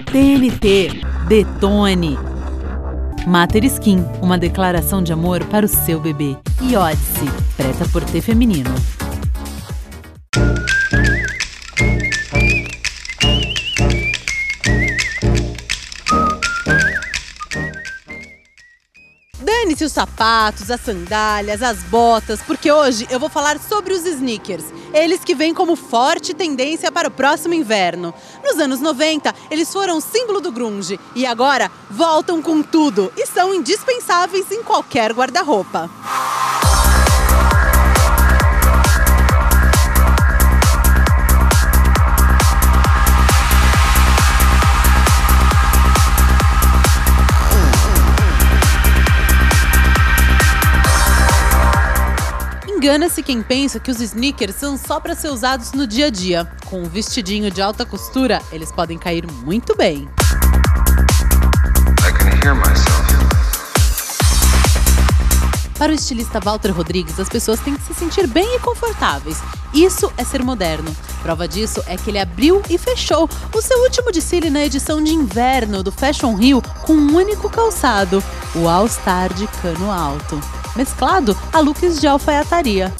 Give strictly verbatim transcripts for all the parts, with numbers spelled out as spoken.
T N T, detone! Mater Skin, uma declaração de amor para o seu bebê. E Odyssey, preta por T feminino. Dane-se os sapatos, as sandálias, as botas, porque hoje eu vou falar sobre os sneakers. Eles que vêm como forte tendência para o próximo inverno. Nos anos noventa, eles foram símbolo do grunge e agora voltam com tudo e são indispensáveis em qualquer guarda-roupa. Engana-se quem pensa que os sneakers são só para ser usados no dia a dia. Com um vestidinho de alta costura, eles podem cair muito bem. I can hear myself. Para o estilista Walter Rodrigues, as pessoas têm que se sentir bem e confortáveis. Isso é ser moderno. Prova disso é que ele abriu e fechou o seu último desfile na edição de inverno do Fashion Rio com um único calçado, o All Star de cano alto, mesclado a looks de alfaiataria.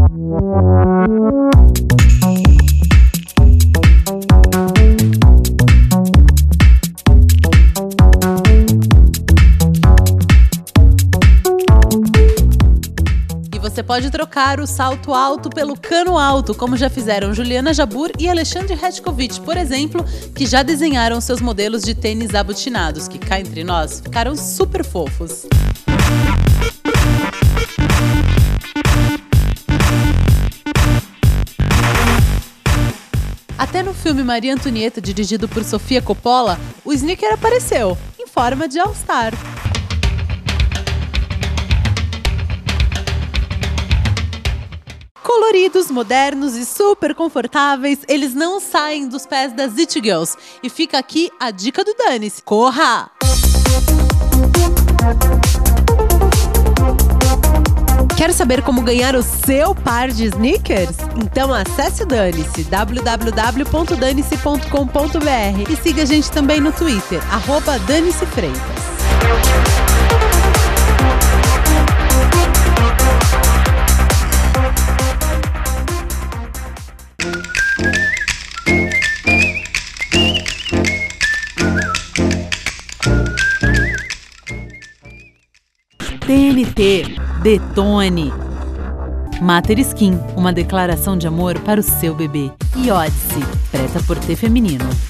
Você pode trocar o salto alto pelo cano alto, como já fizeram Juliana Jabbour e Alexandre Retkovic, por exemplo, que já desenharam seus modelos de tênis abotinados, que cá entre nós ficaram super fofos. Até no filme Maria Antonieta, dirigido por Sofia Coppola, o sneaker apareceu, em forma de All-Star. Coloridos, modernos e super confortáveis, eles não saem dos pés das It Girls. E fica aqui a dica do Dane-se. Corra! Quer saber como ganhar o seu par de sneakers? Então acesse o Dane-se, w w w ponto dane-se ponto com ponto b r, e siga a gente também no Twitter, arroba Dane-se Freitas. T N T, detone! Mater Skin, uma declaração de amor para o seu bebê. E Odyssey, preta por T feminino.